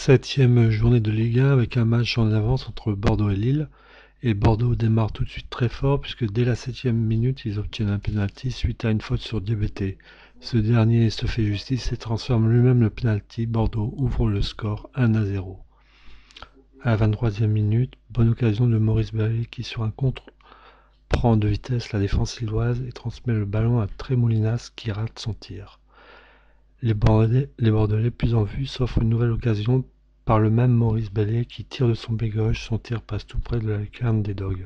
Septième journée de Ligue 1 avec un match en avance entre Bordeaux et Lille. Et Bordeaux démarre tout de suite très fort puisque dès la 7e minute, ils obtiennent un pénalty suite à une faute sur Diabaté. Ce dernier se fait justice et transforme lui-même le pénalty. Bordeaux ouvre le score 1-0. À la 23e minute, bonne occasion de Maurice Berry qui sur un contre prend de vitesse la défense lilloise et transmet le ballon à Tremoulinas qui rate son tir. Les Bordelais plus en vue s'offrent une nouvelle occasion par le même Maurice Berry qui tire de son pied gauche. Son tir passe tout près de la lucarne des Dogs.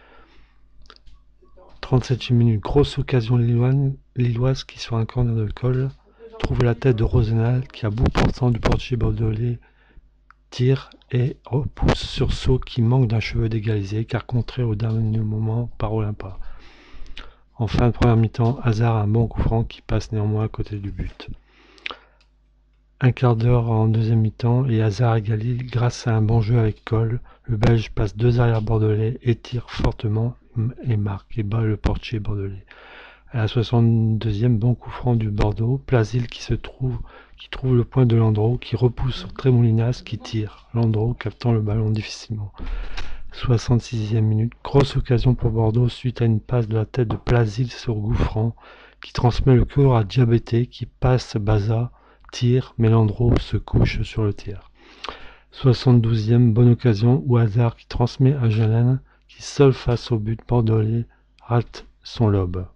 37e minute, grosse occasion lilloise qui sur un corner de Cole trouve la tête de Rosenal qui à bout portant du portier bordelais tire et repousse Sursaut qui manque d'un cheveu d'égaliser car contré au dernier moment par Olympa. En fin de première mi-temps, Hazard a un bon coup franc qui passe néanmoins à côté du but. Un quart d'heure en deuxième mi-temps et Hazard égalise grâce à un bon jeu avec Cole. Le Belge passe deux arrières bordelais, étire fortement et marque et bat le portier bordelais. À la 62e, bon coup franc du Bordeaux, Plasil qui trouve le point de Landreau, qui repousse sur Tremoulinas qui tire. Landreau captant le ballon difficilement. 66e minute, grosse occasion pour Bordeaux suite à une passe de la tête de Plasil sur Gouffran qui transmet le cours à Diabaté qui passe Baza, tire, mais Landreau se couche sur le tir. 72e, bonne occasion où Hazard qui transmet à Jalen qui seul face au but bordelais rate son lob.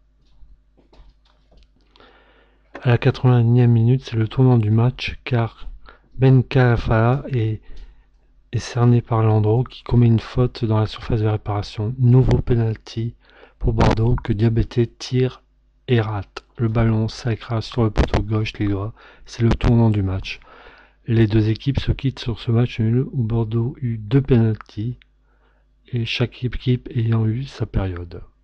À la 81e minute, c'est le tournant du match car Ben Kalafala est cerné par Landreau qui commet une faute dans la surface de réparation. Nouveau penalty pour Bordeaux que Diabaté tire et rate. Le ballon s'écrase sur le poteau gauche lillois. C'est le tournant du match. Les deux équipes se quittent sur ce match nul où Bordeaux eut deux penaltys et chaque équipe ayant eu sa période.